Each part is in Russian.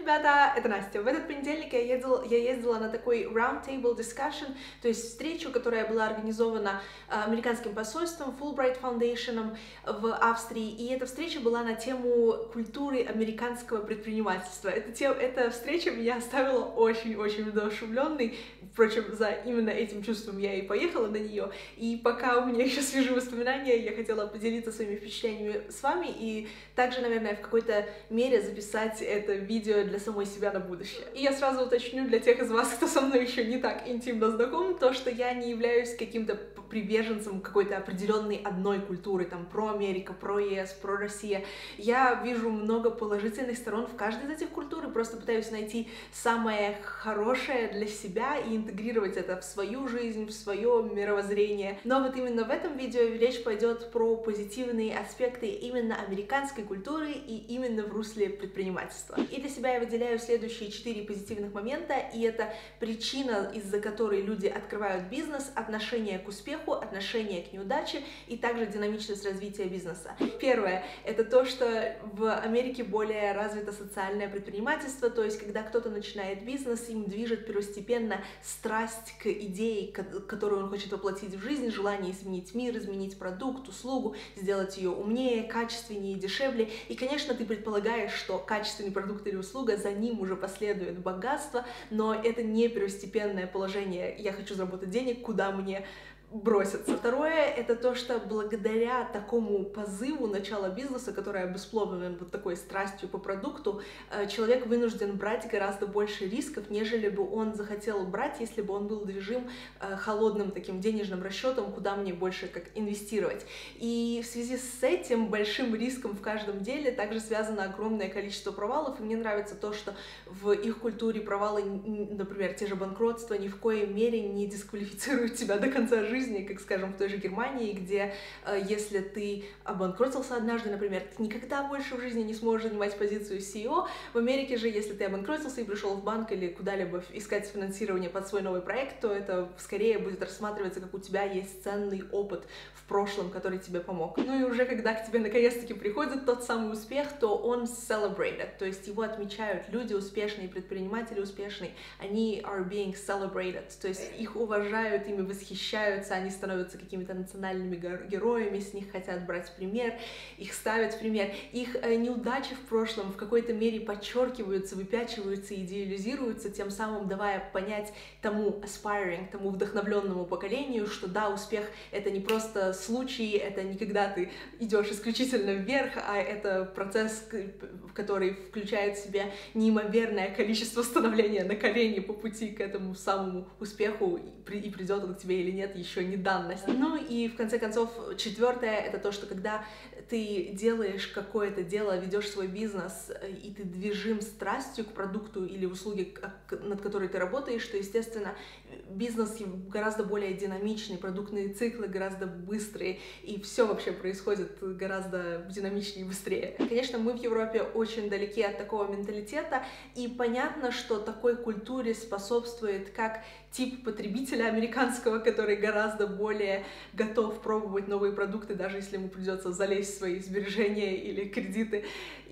ребята, это Настя. В этот понедельник я ездила на такой roundtable discussion, то есть встречу, которая была организована американским посольством, Fulbright Foundation в Австрии, и эта встреча была на тему культуры американского предпринимательства. Эта встреча меня оставила очень-очень воодушевленной. Впрочем, за именно этим чувством я и поехала на нее. И пока у меня еще свежие воспоминания, я хотела поделиться своими впечатлениями с вами и также, наверное, в какой-то мере записать это видео для самой себя на будущее. И я сразу уточню для тех из вас, кто со мной еще не так интимно знаком, то, что я не являюсь каким-то приверженцем какой-то определенной одной культуры, там, про Америка, про ЕС, про Россия. Я вижу много положительных сторон в каждой из этих культур и просто пытаюсь найти самое хорошее для себя и интегрировать это в свою жизнь, в свое мировоззрение. Но вот именно в этом видео речь пойдет про позитивные аспекты именно американской культуры и именно в русле предпринимательства. И для себя я выделяю следующие 4 позитивных момента, и это причина, из-за которой люди открывают бизнес, отношение к успеху, отношение к неудаче и также динамичность развития бизнеса. Первое — это то, что в Америке более развито социальное предпринимательство, то есть когда кто-то начинает бизнес, им движет первостепенно страсть к идее, которую он хочет воплотить в жизнь, желание изменить мир, изменить продукт, услугу, сделать ее умнее, качественнее, дешевле. И, конечно, ты предполагаешь, что качественный продукт или услуга, за ним уже последует богатство, но это не первостепенное положение. Я хочу заработать денег, куда мне броситься. Второе — это то, что благодаря такому позыву начала бизнеса, который обусловлен вот такой страстью по продукту, человек вынужден брать гораздо больше рисков, нежели бы он захотел брать, если бы он был движим холодным таким денежным расчетом, куда мне больше как инвестировать. И в связи с этим большим риском в каждом деле также связано огромное количество провалов, и мне нравится то, что в их культуре провалы, например, те же банкротства, ни в коей мере не дисквалифицируют тебя до конца жизни, как, скажем, в той же Германии, где если ты обанкротился однажды, например, ты никогда больше в жизни не сможешь занимать позицию CEO. В Америке же, если ты обанкротился и пришел в банк или куда-либо искать финансирование под свой новый проект, то это скорее будет рассматриваться, как у тебя есть ценный опыт в прошлом, который тебе помог. Ну и уже когда к тебе наконец-таки приходит тот самый успех, то он celebrated, то есть его отмечают люди успешные, предприниматели успешные, они are being celebrated, то есть их уважают, ими восхищаются, они становятся какими-то национальными героями, с них хотят брать пример, их ставят в пример. Их неудачи в прошлом в какой-то мере подчеркиваются, выпячиваются, идеализируются, тем самым давая понять тому aspiring, тому вдохновленному поколению, что да, успех — это не просто случай, это не когда ты идешь исключительно вверх, а это процесс, который включает в себя неимоверное количество становления на колени по пути к этому самому успеху, и придет он к тебе или нет, еще не данность. Ну и в конце концов, четвертое — это то, что когда ты делаешь какое-то дело, ведешь свой бизнес, и ты движим страстью к продукту или услуге, над которой ты работаешь, то, естественно, бизнес гораздо более динамичный, продуктные циклы гораздо быстрые, и все вообще происходит гораздо динамичнее и быстрее. Конечно, мы в Европе очень далеки от такого менталитета, и понятно, что такой культуре способствует как тип потребителя американского, который гораздо более готов пробовать новые продукты, даже если ему придется залезть в свои сбережения или кредиты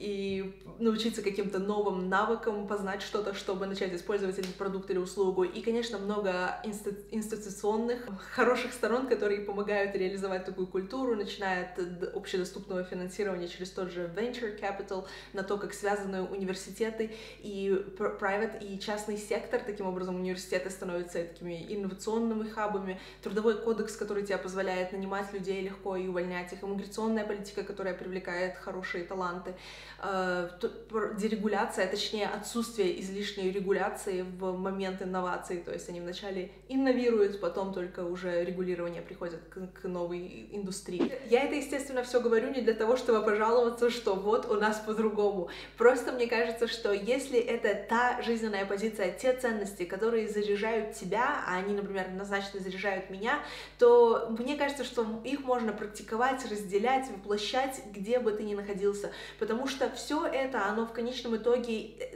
и научиться каким-то новым навыкам, познать что-то, чтобы начать использовать этот продукт или услугу. И, конечно, много институционных хороших сторон, которые помогают реализовать такую культуру, начиная от общедоступного финансирования через тот же venture capital, на то, как связаны университеты и private и частный сектор. Таким образом, университеты становятся такими инновационными хабами, трудовой кодекс, который тебе позволяет нанимать людей легко и увольнять их, иммиграционная политика, которая привлекает хорошие таланты, дерегуляция, точнее отсутствие излишней регуляции в момент инноваций, то есть они вначале инновируют, потом только уже регулирование приходит к новой индустрии. Я это, естественно, все говорю не для того, чтобы пожаловаться, что вот у нас по-другому. Просто мне кажется, что если это та жизненная позиция, те ценности, которые заряжают тебя, а они, например, однозначно заряжают меня, то мне кажется, что их можно практиковать, разделять, воплощать, где бы ты ни находился, потому что все это, оно в конечном итоге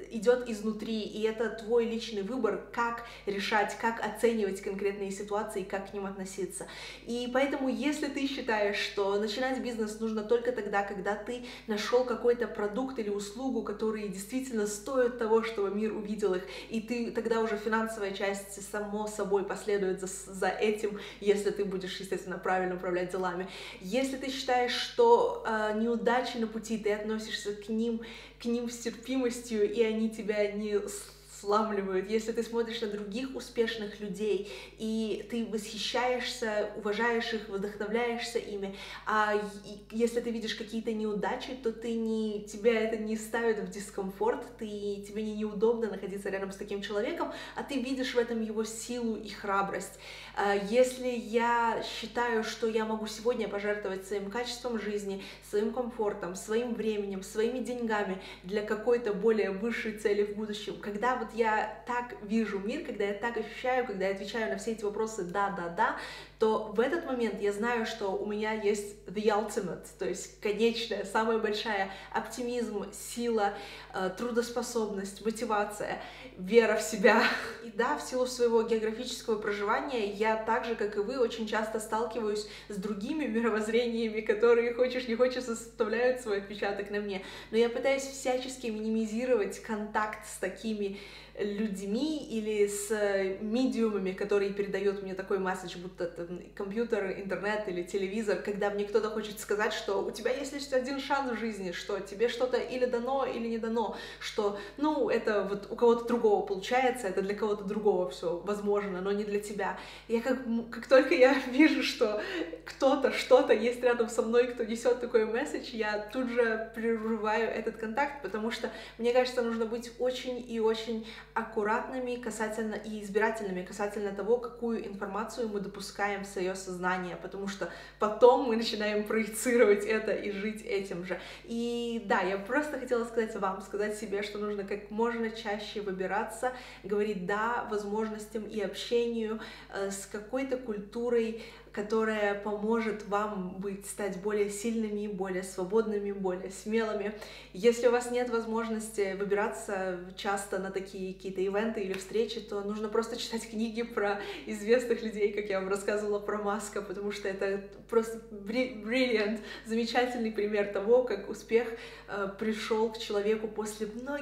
идет изнутри, и это твой личный выбор, как решать, как оценивать конкретные ситуации, как к ним относиться. И поэтому, если ты считаешь, что начинать бизнес нужно только тогда, когда ты нашел какой-то продукт или услугу, которые действительно стоят того, чтобы мир увидел их, и ты тогда уже финансовая часть само собой последует за этим, если ты будешь, естественно, правильно управлять делами. Если ты считаешь, что неудачи на пути, ты относишься к ним с терпимостью, и они тебя не сламливают, если ты смотришь на других успешных людей, и ты восхищаешься, уважаешь их, вдохновляешься ими, а если ты видишь какие-то неудачи, то тебя это не ставит в дискомфорт, тебе неудобно находиться рядом с таким человеком, а ты видишь в этом его силу и храбрость. Если я считаю, что я могу сегодня пожертвовать своим качеством жизни, своим комфортом, своим временем, своими деньгами для какой-то более высшей цели в будущем, когда вот я так вижу мир, когда я так ощущаю, когда я отвечаю на все эти вопросы «да», то в этот момент я знаю, что у меня есть the ultimate, то есть конечная, самая большая оптимизм, сила, трудоспособность, мотивация, вера в себя. И да, в силу своего географического проживания я так же, как и вы, очень часто сталкиваюсь с другими мировоззрениями, которые, хочешь не хочешь, составляют свой отпечаток на мне. Но я пытаюсь всячески минимизировать контакт с такими людьми или с медиумами, которые передают мне такой месседж, будто это компьютер, интернет или телевизор, когда мне кто-то хочет сказать, что у тебя есть лишь один шанс в жизни, что тебе что-то или дано, или не дано, что, это вот у кого-то другого получается, это для кого-то другого все возможно, но не для тебя. Я как только я вижу, что кто-то, что-то есть рядом со мной, кто несет такой месседж, я тут же прерываю этот контакт, потому что, мне кажется, нужно быть очень и очень аккуратными касательно и избирательными касательно того, какую информацию мы допускаем в свое сознание, потому что потом мы начинаем проецировать это и жить этим же. И да, я просто хотела сказать себе, что нужно как можно чаще выбираться, говорить «да» возможностям и общению с какой-то культурой, которая поможет вам стать более сильными, более свободными, более смелыми. Если у вас нет возможности выбираться часто на такие какие-то ивенты или встречи, то нужно просто читать книги про известных людей, как я вам рассказывала про Маска, потому что это просто brilliant, замечательный пример того, как успех пришел к человеку после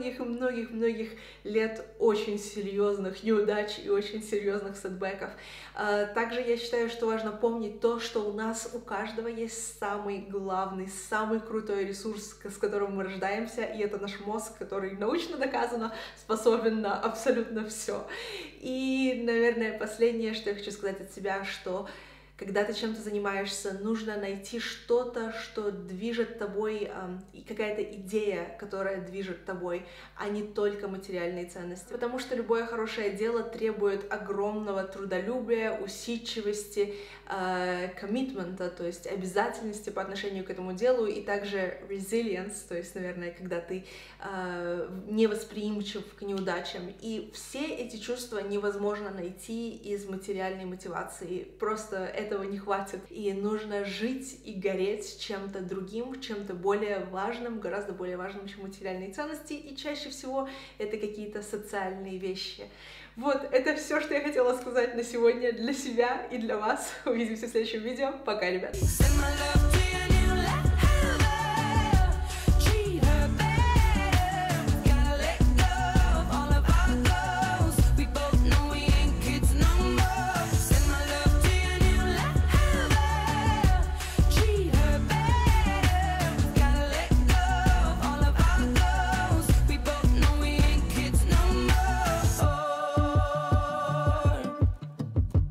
многих лет очень серьезных неудач и очень серьезных сетбэков. Также я считаю, что важно помнить то, что у нас у каждого есть самый главный, самый крутой ресурс, с которым мы рождаемся, и это наш мозг, который научно доказано способен на абсолютно все. И, наверное, последнее, что я хочу сказать от себя, что когда ты чем-то занимаешься, нужно найти что-то, что движет тобой, и какая-то идея, которая движет тобой, а не только материальные ценности. Потому что любое хорошее дело требует огромного трудолюбия, усидчивости, коммитмента, то есть обязательности по отношению к этому делу, и также resilience, то есть, наверное, когда ты невосприимчив к неудачам. И все эти чувства невозможно найти из материальной мотивации. Просто этого не хватит. И нужно жить и гореть чем-то другим, чем-то более важным, гораздо более важным, чем материальные ценности. И чаще всего это какие-то социальные вещи. Вот, это все, что я хотела сказать на сегодня для себя и для вас. Увидимся в следующем видео. Пока, ребят!